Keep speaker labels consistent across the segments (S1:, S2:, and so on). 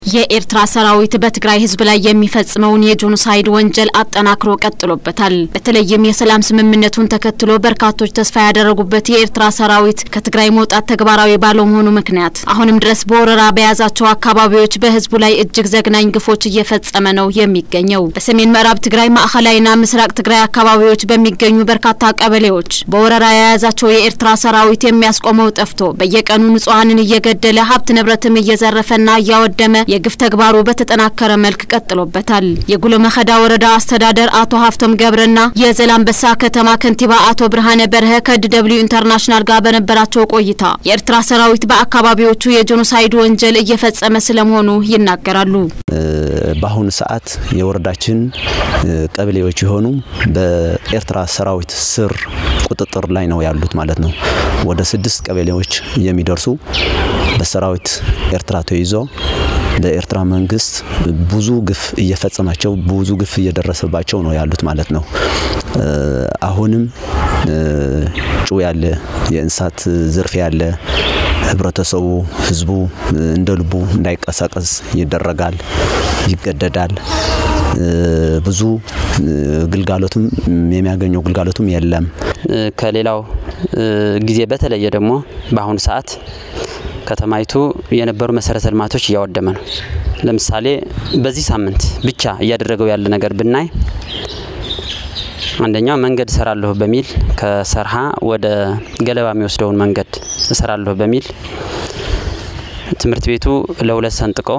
S1: የኤርትራ ሰራዊት በትግራይ ህዝብ ላይ የሚፈጽመውን የጄኖሳይድ ወንጀል አጠናክሮ ቀጥሎበታል። በተለይም የሰላም ስምምነቱን ተከትሎ በርካቶች ተስፋ ያደረጉበት የኤርትራ ሰራዊት ከትግራይ መውጣት ተግባራዊ ባለመሆኑ ምክንያት አሁንም ድረስ በወረራ በያዛቸው አካባቢዎች በህዝቡ ላይ እጅግ ዘግናኝ ግፎች እየፈጸመ ነው የሚገኘው። በሰሜን ምዕራብ ትግራይ ማዕከላዊና ምስራቅ ትግራይ አካባቢዎች በሚገኙ በርካታ ቀበሌዎች በወረራ የያዛቸው የኤርትራ ሰራዊት የሚያስቆመው ጠፍቶ በየቀኑ ንጹሃንን እየገደለ ሀብት ንብረትም እየዘረፈና ያወደመ የግፍ ተግባሩ በተጠናከረ መልክ ቀጥሎበታል። የጉሎ መኸዳ ወረዳ አስተዳደር አቶ ሀፍቶም ገብረና የዘላንበሳ ከተማ ከንቲባ አቶ ብርሃነ በርሀ ከDW ኢንተርናሽናል ጋር በነበራቸው ቆይታ የኤርትራ ሰራዊት በአካባቢዎቹ የጄኖሳይድ ወንጀል እየፈጸመ ስለመሆኑ ይናገራሉ።
S2: በአሁኑ ሰዓት የወረዳችን ቀበሌዎች ሆኑ በኤርትራ ሰራዊት ስር ቁጥጥር ላይ ነው ያሉት ማለት ነው። ወደ 6 ቀበሌዎች የሚደርሱ በሰራዊት ኤርትራ ተይዞ በኤርትራ መንግስት ብዙ ግፍ እየፈጸማቸው ብዙ ግፍ እየደረሰባቸው ነው ያሉት ማለት ነው። አሁንም ጩ ያለ የእንስሳት ዝርፍ ያለ ህብረተሰቡ ህዝቡ እንደልቡ እንዳይቀሳቀስ ይደረጋል ይገደዳል። ብዙ ግልጋሎትም የሚያገኘው ግልጋሎትም የለም።
S3: ከሌላው ጊዜ በተለየ ደግሞ በአሁን ሰዓት ከተማይቱ የነበሩ መሰረተ ልማቶች ያወደመ ነው። ለምሳሌ በዚህ ሳምንት ብቻ ያደረገው ያለ ነገር ብናይ አንደኛው መንገድ ሰራለሁ በሚል ከሰርሃ ወደ ገለባ የሚወስደውን መንገድ ሰራለሁ በሚል ትምርት ቤቱ ለሁለት ሰንጥቆ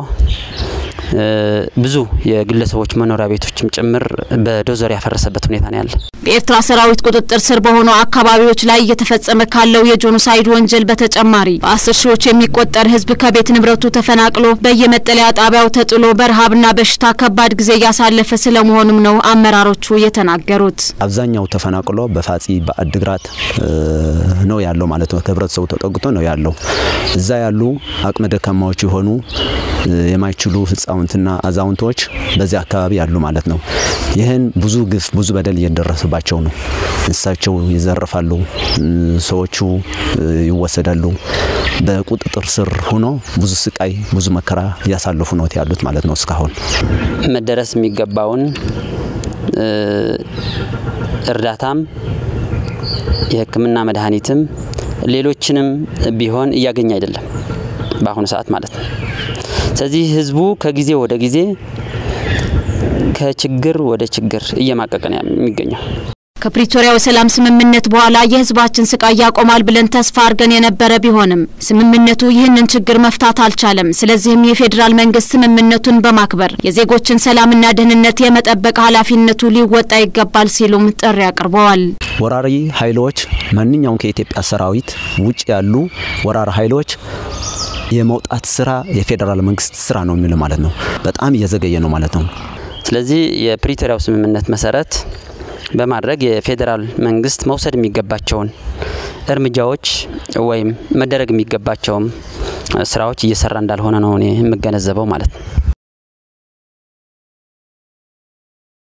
S3: ብዙ የግለሰቦች መኖሪያ ቤቶችም ጭምር በዶዘር ያፈረሰበት ሁኔታ ነው ያለ።
S1: በኤርትራ ሰራዊት ቁጥጥር ስር በሆኑ አካባቢዎች ላይ እየተፈጸመ ካለው የጄኖሳይድ ወንጀል በተጨማሪ በ10 ሺዎች የሚቆጠር ህዝብ ከቤት ንብረቱ ተፈናቅሎ በየመጠለያ ጣቢያው ተጥሎ በረሃብና በሽታ ከባድ ጊዜ ያሳለፈ ስለመሆኑም ነው አመራሮቹ የተናገሩት።
S2: አብዛኛው ተፈናቅሎ በፋጺ በአድግራት ነው ያለው ማለት ነው። ከህብረተሰቡ ተጠግቶ ነው ያለው። እዛ ያሉ አቅመ ደካማዎች ሆኑ የማይችሉ ህፃውንትና አዛውንቶች በዚህ አካባቢ ያሉ ማለት ነው። ይሄን ብዙ ግፍ ብዙ በደል እየደረሰባቸው ነው። እንስሳቸው ይዘረፋሉ፣ ሰዎቹ ይወሰዳሉ። በቁጥጥር ስር ሆኖ ብዙ ስቃይ ብዙ መከራ ያሳለፉ ነው ያሉት ማለት ነው። እስካሁን
S3: መደረስ የሚገባውን እርዳታም የህክምና መድኃኒትም ሌሎችንም ቢሆን እያገኘ አይደለም በአሁኑ ሰዓት ማለት ነው። ስለዚህ ህዝቡ ከጊዜ ወደ ጊዜ ከችግር ወደ ችግር እየማቀቀ ነው የሚገኘው።
S1: ከፕሪቶሪያው ሰላም ስምምነት በኋላ የህዝባችን ስቃይ ያቆማል ብለን ተስፋ አርገን የነበረ ቢሆንም ስምምነቱ ይህንን ችግር መፍታት አልቻለም። ስለዚህም የፌደራል መንግስት ስምምነቱን በማክበር የዜጎችን ሰላምና ደህንነት የመጠበቅ ኃላፊነቱ ሊወጣ ይገባል ሲሉም ጥሪ አቅርበዋል።
S2: ወራሪ ኃይሎች ማንኛውም ከኢትዮጵያ ሰራዊት ውጭ ያሉ ወራሪ ኃይሎች የመውጣት ስራ የፌደራል መንግስት ስራ ነው የሚል ማለት ነው። በጣም እየዘገየ ነው ማለት ነው።
S3: ስለዚህ የፕሪቶሪያው ስምምነት መሰረት በማድረግ የፌደራል መንግስት መውሰድ የሚገባቸውን እርምጃዎች ወይም መደረግ የሚገባቸው ስራዎች እየሰራ እንዳልሆነ ነው እኔ የምገነዘበው ማለት ነው።